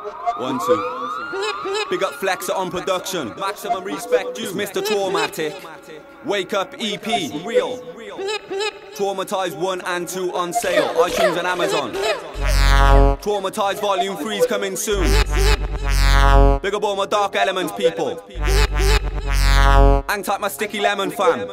1, 2. Big up Flexer on production. Maximum respect due. It's Mr. Traumatic. Wake Up EP. Real. Traumatized 1 and 2 on sale. iTunes and Amazon. Traumatized Volume 3 is coming soon. Big up all my Dark Elements people. Hang tight my Sticky Lemon fam.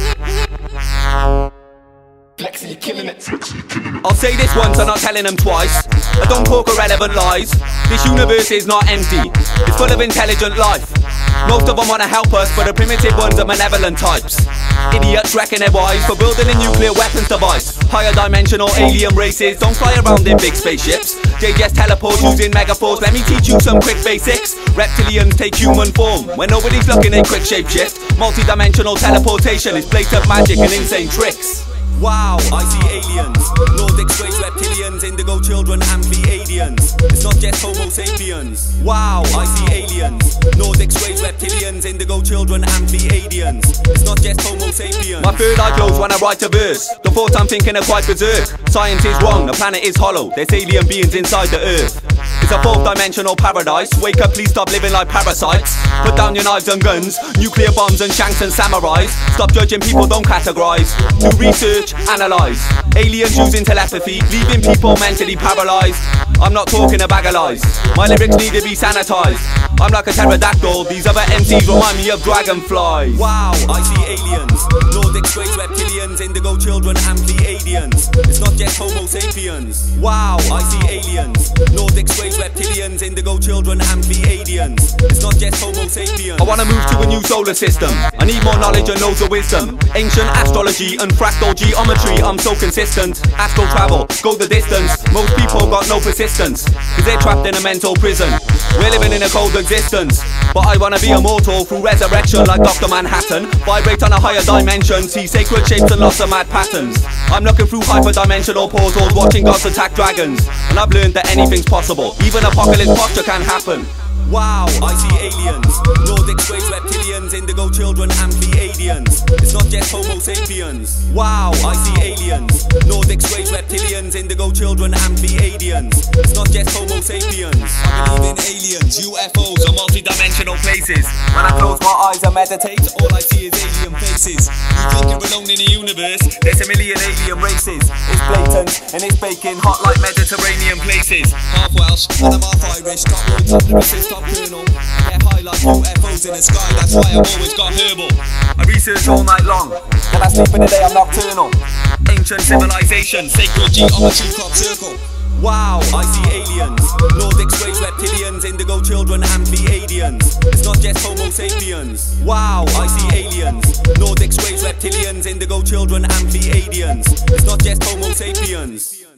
Flexi, you're killing it. I'll say this once, I'm not telling them twice. I don't talk irrelevant lies. This universe is not empty, it's full of intelligent life. Most of them wanna help us, but the primitive ones are malevolent types. Idiots reckon they're wise for building a nuclear weapons device. Higher dimensional alien races don't fly around in big spaceships. They just teleport using megaforce. Let me teach you some quick basics. Reptilians take human form when nobody's looking, they quick shapeshift. Multi-dimensional teleportation is blatant magic and insane tricks. Wow, I see aliens, Nordics, race, reptilians, indigo children, amphibians. It's not just homo sapiens. Wow, I see aliens, Nordics, race, reptilians, indigo children, amphibians. It's not just homo sapiens. My third eye closed when I write a verse. The thoughts I'm thinking are quite berserk. Science is wrong, the planet is hollow. There's alien beings inside the earth. It's a fourth dimensional paradise. Wake up, please stop living like parasites. Put down your knives and guns, nuclear bombs and shanks and samurais. Stop judging people, don't categorize. Do research, analyze. Aliens using telepathy, leaving people mentally paralyzed. I'm not talking a bag of lies. My lyrics need to be sanitized. I'm like a pterodactyl, these other MCs remind me of dragonflies. Wow, I see aliens, Nordics, race, reptilians, indigo children, amphibians. It's not just homo sapiens. Wow, I see aliens, Nordics, race, reptilians, indigo children, amphibians. It's not just homo sapiens. I wanna move to a new solar system. I need more knowledge and loads of wisdom. Ancient astrology and fractal geometry, I'm so consistent. Astral travel, go the distance. Most people got no persistence, cause they're trapped in a mental prison. We're living in a cold existence, but I wanna be immortal through resurrection like Dr. Manhattan. Vibrate on a higher dimension, see sacred shapes and lots of mad patterns. I'm looking through hyperdimensional portals, watching gods attack dragons. And I've learned that anything's possible, even apocalypse posture can happen. Wow, I see aliens, Nordics, race, reptilians, indigo children, amphibians. It's not just homo sapiens. Wow, I see aliens, Nordics, race, reptilians, indigo children, amphibians. It's not just homo sapiens. I believe in aliens, UFOs, or multi-dimensional places. When I close my eyes and meditate, all I see is alien faces. You think you're alone in the universe? There's a million alien races. It's blatant and it's baking hot like Mediterranean places. Half Welsh and I'm half Irish. Top road, top lyricist, top colonel. Get high like UFOs in the sky, that's why I've always got herbal. I research all night long, when I sleep in the day I'm nocturnal. Ancient civilization, sacred geometry, crop circle. Wow, I see aliens, Nordics, race, reptilians, indigo children, amphibians. It's not just homo sapiens. Wow, I see aliens, Nordics, race, reptilians, indigo children, amphibians. It's not just homo sapiens.